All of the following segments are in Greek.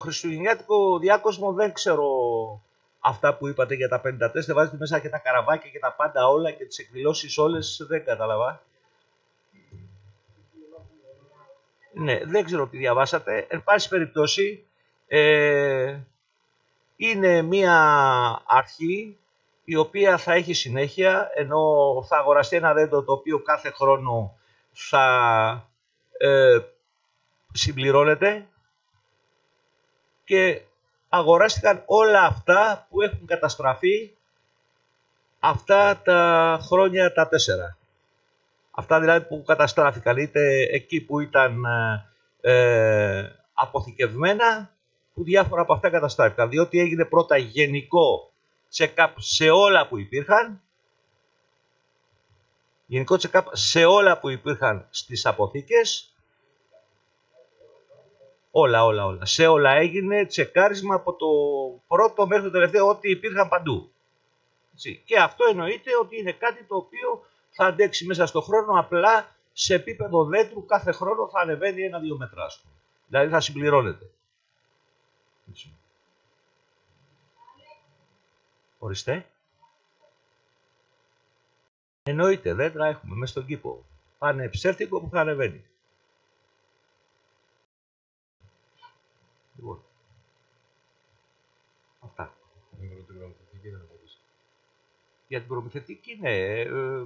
χριστουγεννιάτικο διάκοσμο δεν ξέρω αυτά που είπατε για τα 54, βάζετε μέσα και τα καραβάκια και τα πάντα όλα και τις εκδηλώσεις όλες, δεν κατάλαβα. Ναι, δεν ξέρω τι διαβάσατε. Εν πάση περιπτώσει, είναι μία αρχή η οποία θα έχει συνέχεια, ενώ θα αγοραστεί ένα δέντρο το οποίο κάθε χρόνο θα συμπληρώνεται και αγοράστηκαν όλα αυτά που έχουν καταστραφεί αυτά τα χρόνια τα 4. Αυτά δηλαδή που καταστράφηκαν, είτε εκεί που ήταν αποθηκευμένα, που διάφορα από αυτά καταστράφηκαν. Διότι έγινε πρώτα γενικό check-up σε όλα που υπήρχαν, γενικό check-up σε όλα που υπήρχαν στις αποθήκες, όλα. Σε όλα έγινε τσεκάρισμα από το πρώτο μέχρι το τελευταίο, ό,τι υπήρχαν παντού. Και αυτό εννοείται ότι είναι κάτι το οποίο θα αντέξει μέσα στον χρόνο, απλά σε επίπεδο δέντρου κάθε χρόνο θα ανεβαίνει 1-2 μέτρα. Δηλαδή θα συμπληρώνεται. Ορίστε. Εννοείται, δέντρα έχουμε μέσα στον κήπο. Πάνε ψεύτικο που θα ανεβαίνει. Λοιπόν. Αυτά. Για την προμηθευτική, ναι.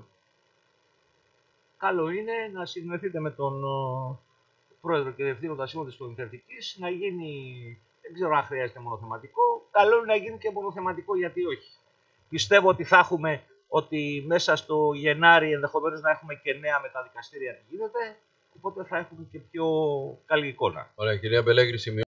Καλό είναι να συνεννοηθείτε με τον πρόεδρο και διευθύνοντα σύμβουλο της προμηθευτικής, να γίνει, δεν ξέρω αν χρειάζεται μονοθεματικό, καλό είναι να γίνει και μονοθεματικό, γιατί όχι. Πιστεύω ότι θα έχουμε, ότι μέσα στο Γενάρη ενδεχομένως να έχουμε και νέα με τα δικαστήρια τι γίνεται, οπότε θα έχουμε και πιο καλή εικόνα. Ωραία, κυρία Μπελέγκρη,